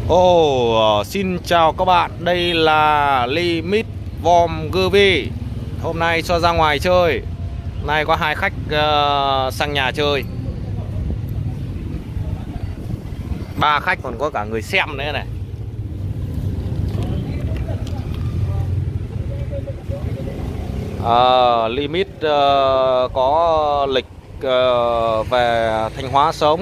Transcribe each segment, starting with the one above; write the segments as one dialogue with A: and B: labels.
A: Xin chào các bạn, đây là Limit Vom GV. Hôm nay cho ra ngoài chơi. Nay có hai khách sang nhà chơi. 3 khách, còn có cả người xem nữa này. Limit có lịch về Thanh Hóa sống.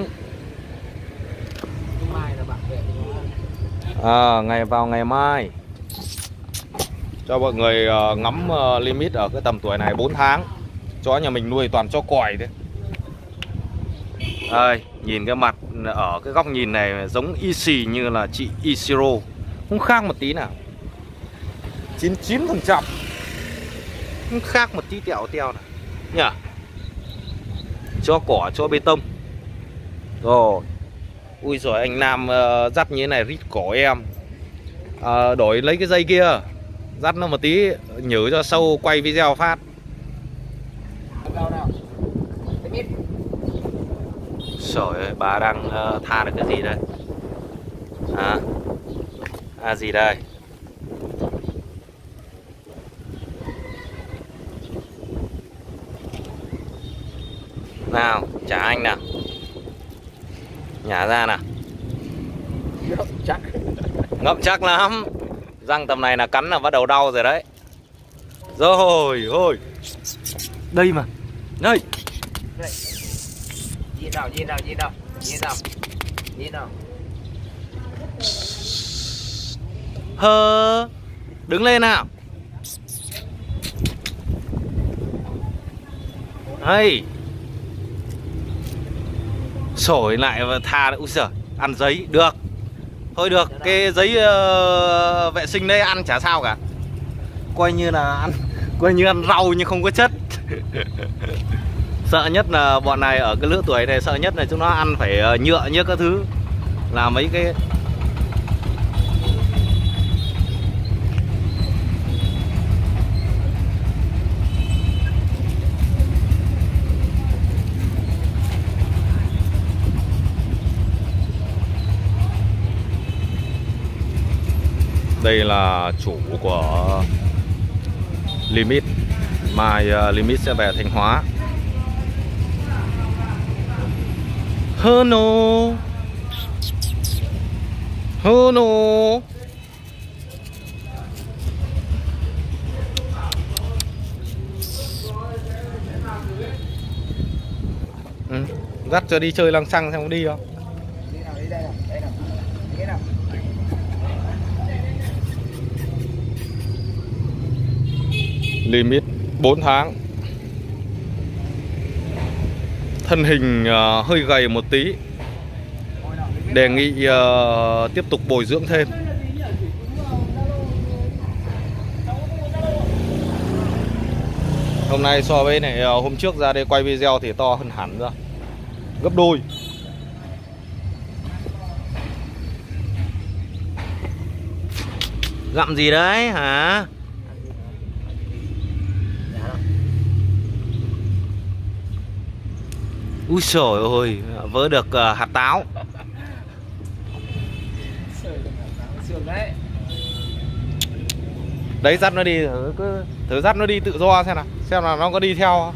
A: Ngày vào ngày mai cho mọi người ngắm Limit ở cái tầm tuổi này, 4 tháng. Chó nhà mình nuôi toàn chó còi đấy. Đây, nhìn cái mặt ở cái góc nhìn này giống y xì như là chị Ishiro, không khác một tí nào. 99%, không khác một tí tẹo teo này nhỉ. Chó cỏ, chó bê tông. Rồi. Ui giời, anh Nam dắt như thế này rít cổ em. Đổi lấy cái dây kia, dắt nó một tí, nhớ cho sâu quay video phát. Trời ơi, bà đang tha được cái gì đây? Gì đây? Nào, trả anh nào. Nhả ra nào. Ngậm chắc lắm. Răng tầm này là cắn là bắt đầu đau rồi đấy. Rồi ôi. Đây mà. Đây.
B: Nhìn nào.
A: Hơ. Đứng lên nào. Hey. Sổi lại và tha. Úi giời, ăn giấy được. Thôi được, cái giấy vệ sinh đấy ăn chả sao cả. Coi như là ăn rau nhưng không có chất. Sợ nhất là bọn này ở cái lứa tuổi này, sợ nhất là chúng nó ăn phải nhựa như các thứ. Là mấy cái đây là chủ của Limit. Mai Limit sẽ về Thanh Hóa. Hello. Dắt cho đi chơi lăng xăng xem có đi không. Limit 4 tháng. Thân hình hơi gầy một tí. Đề nghị tiếp tục bồi dưỡng thêm. Hôm nay so với này hôm trước ra đây quay video thì to hơn hẳn ra, gấp đôi. Gặm gì đấy hả? Úi trời ơi, vớ được hạt táo. Đấy, dắt nó đi, thử dắt nó đi tự do xem nào nó có đi theo.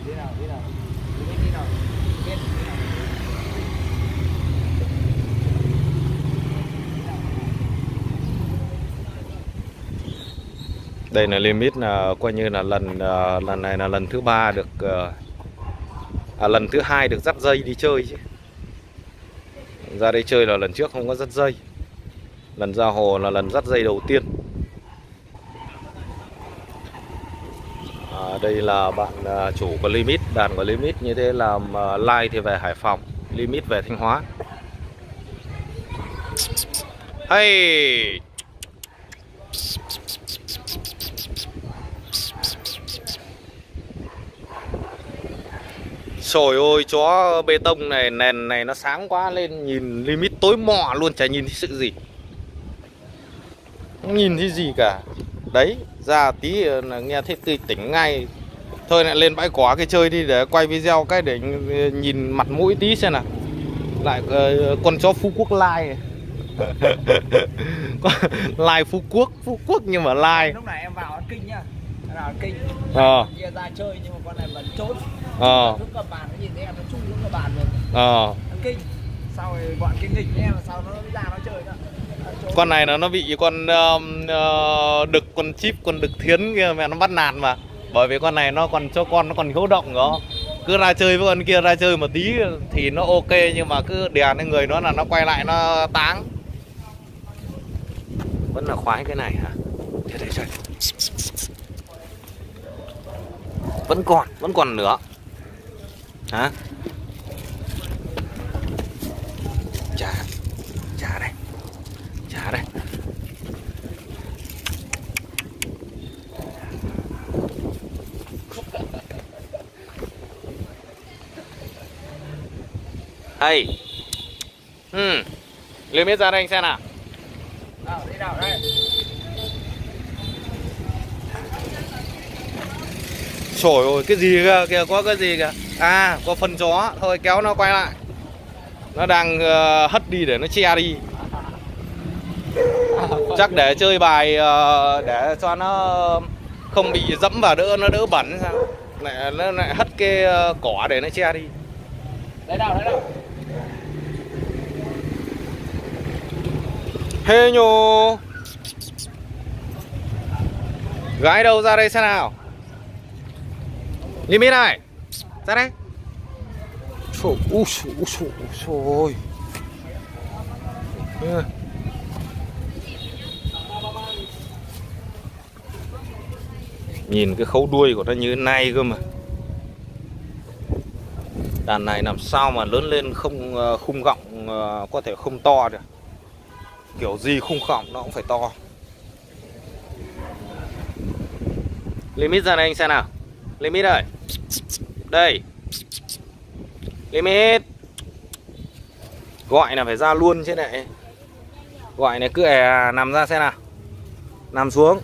A: Đây là Limit, là coi như là lần này là lần thứ 3 được lần thứ 2 được dắt dây đi chơi chứ. Ra đây chơi là lần trước không có dắt dây. Lần ra hồ là lần dắt dây đầu tiên. Đây là bạn chủ của Limit, đàn của Limit như thế là Lai thì về Hải Phòng, Limit về Thanh Hóa. Hey. Trời ơi, chó bê tông này, nền này nó sáng quá, lên nhìn Limit tối mò luôn, chả nhìn thấy sự gì. Không nhìn thấy gì cả. Đấy, ra tí là nghe thấy tươi tỉnh ngay. Thôi lại lên bãi cỏ cái chơi đi để quay video cái để nhìn mặt mũi tí xem nào. Lại con chó Phú Quốc Lai này. Lai Phú Quốc nhưng mà lai.
B: Lúc này em vào ăn kinh nhá. Em vào ăn kinh. Kia ra chơi nhưng mà con này vẫn trốn. Lúc cầm bàn nó nhìn thấy em nó chui xuống cầm bàn rồi. Ăn kinh. Sau rồi bọn kinh nghịch em sau nó mới ra nó chơi đó.
A: Con này nó bị con đực, con chip, con đực thiến kia mẹ nó bắt nạt mà. Bởi vì con này nó còn cho con nó còn hiếu động đó. Cứ ra chơi với con kia ra chơi một tí thì nó ok, nhưng mà cứ đè lên người nó là nó quay lại nó táng. Vẫn là khoái cái này hả? Thế đây trời. Vẫn còn nữa. Hả? Trả đây. Trả đây. Hey. Limit ra đây anh xem nào.
B: Đi nào đây.
A: Trời ơi, cái gì kìa, có cái gì kìa. À, có phần chó. Thôi kéo nó quay lại. Nó đang hất đi để nó che đi. Chắc để chơi bài để cho nó không bị dẫm vào nó đỡ bẩn sao. Nó lại hất cái cỏ để nó che đi.
B: Đấy đâu.
A: Hê nhô. Gái đâu, ra đây xem nào. Limit này. Ra đây. Trời. Nhìn cái khấu đuôi của nó như thế này cơ mà. Đàn này làm sao mà lớn lên không khung gọng có thể không to được. Kiểu gì khung gọng nó cũng phải to. Limit ra đây anh xem nào. Limit ơi. Đây. Limit. Gọi là phải ra luôn chứ này. Gọi này cứ nằm ra xem nào. Nằm xuống.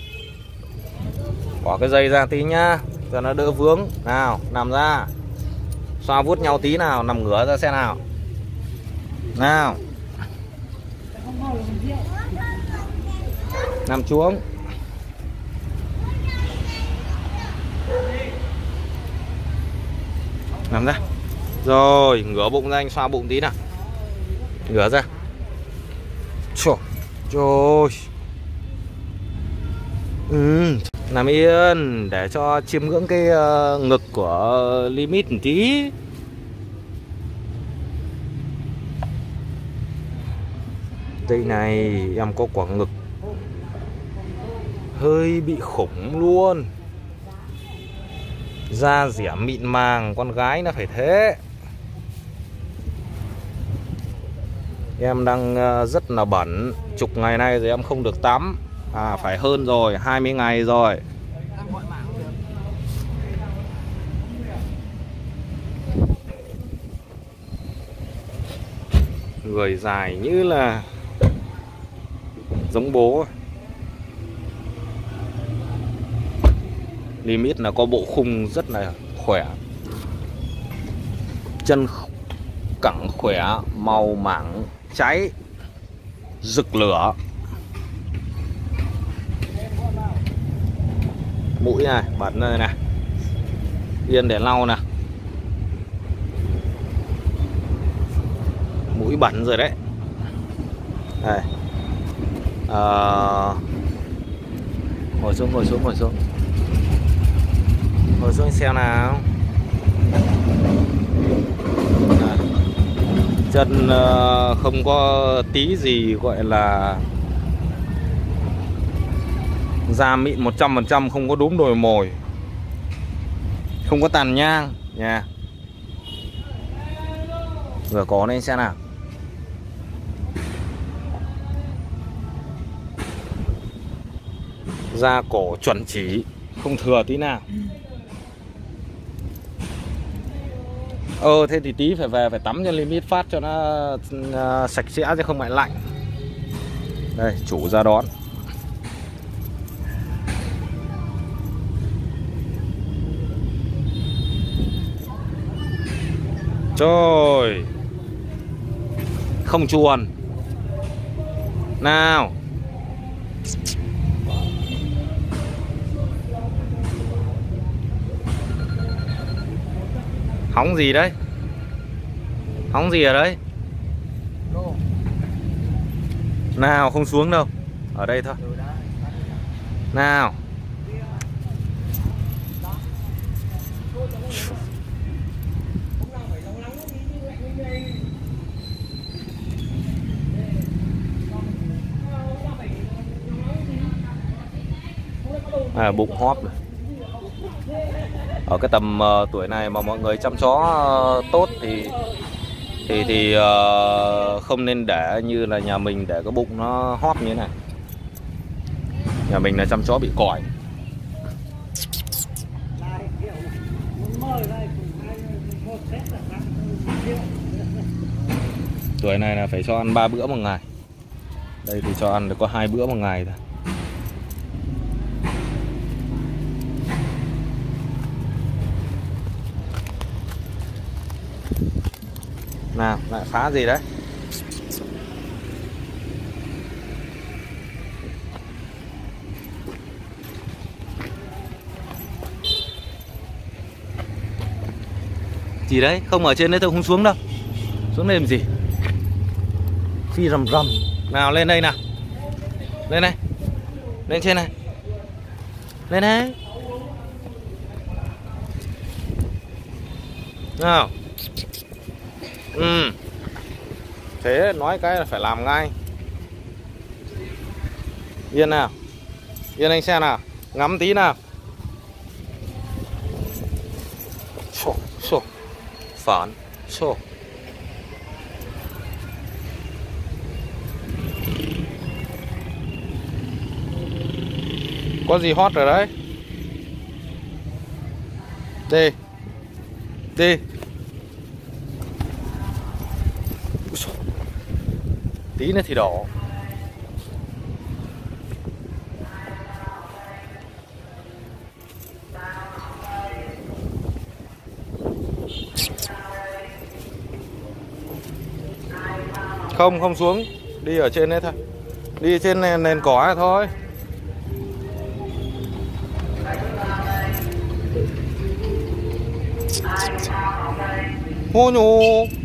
A: Bỏ cái dây ra tí nhá, cho nó đỡ vướng. Nào, nằm ra. Xoa vuốt nhau tí nào, nằm ngửa ra xem nào. Nào. Nằm xuống. Nằm ra. Rồi, ngửa bụng ra anh xoa bụng tí nào. Ngửa ra. Trời. Nằm yên để cho chiêm ngưỡng cái ngực của Limit một tí. Đây này, em có quả ngực hơi bị khủng luôn. Da dẻ mịn màng, con gái nó phải thế. Em đang rất là bẩn. Chục ngày nay rồi em không được tắm. À phải hơn rồi, 20 ngày rồi. Người dài như là giống bố. Limit là có bộ khung rất là khỏe. Chân cẳng khỏe, màu mảng cháy, rực lửa. Mũi này, bẩn rồi này. Yên để lau nè. Mũi bẩn rồi đấy. Đây. Ngồi xuống. Ngồi xuống xem nào. Chân không có tí gì gọi là da mịn 100%, không có đốm đồi mồi, không có tàn nhang nha. Vừa có nên xem nào. Da cổ chuẩn chỉ, không thừa tí nào. Thế thì tí phải về phải tắm cho Limit phát cho nó sạch sẽ chứ không lại lạnh. Đây, chủ ra đón. Trời. Không chuồn. Nào. Hóng gì đấy? Hóng gì ở đấy? Nào, không xuống đâu. Ở đây thôi. Nào. Bụng hóp này. Ở cái tầm tuổi này mà mọi người chăm chó tốt thì không nên để như là nhà mình, để cái bụng nó hóp như thế này. Nhà mình là chăm chó bị còi. Tuổi này là phải cho ăn 3 bữa một ngày. Đây thì cho ăn được có 2 bữa một ngày thôi. Nào, lại phá gì đấy? Gì đấy? Không ở trên đấy tôi không xuống đâu. Xuống đây làm gì? Phi rầm rầm. Nào lên đây nào. Lên đây. Lên trên này. Lên đấy. Nào. Thế nói cái là phải làm ngay. Yên nào. Yên anh xem nào. Ngắm tí nào. Xô. Phản. Xô. Có gì hot rồi đấy? Đi. Đi. Tí nữa thì đỏ. Không xuống. Đi ở trên đấy thôi. Đi trên nền cỏ này thôi. Hô nhô.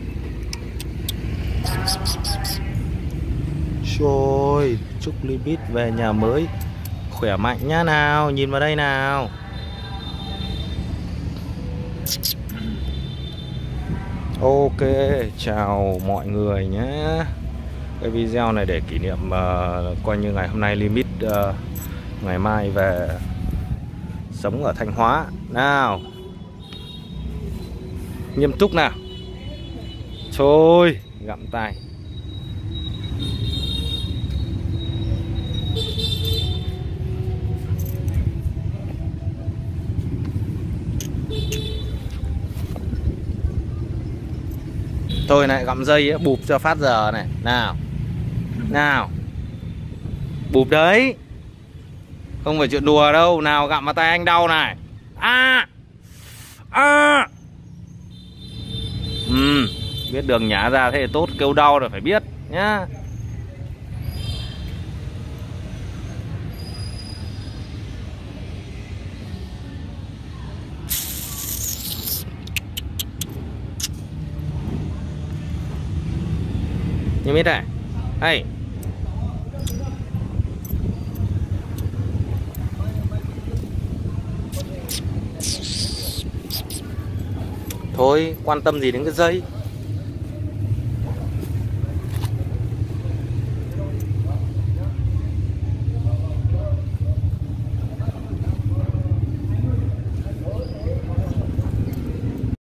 A: Rồi, chúc Limit về nhà mới khỏe mạnh nhá. Nào, nhìn vào đây nào. Ok, chào mọi người nhé. Cái video này để kỷ niệm coi như ngày hôm nay Limit ngày mai về sống ở Thanh Hóa. Nào, nghiêm túc nào. Thôi, gặm tay. Tôi này gặm dây ấy, bụp cho phát giờ này. Nào. Nào. Bụp đấy. Không phải chuyện đùa đâu. Nào, gặm vào tay anh đau này. Biết đường nhả ra thế thì tốt. Kêu đau là phải biết nhá. Như biết này. Đây. Thôi, quan tâm gì đến cái dây.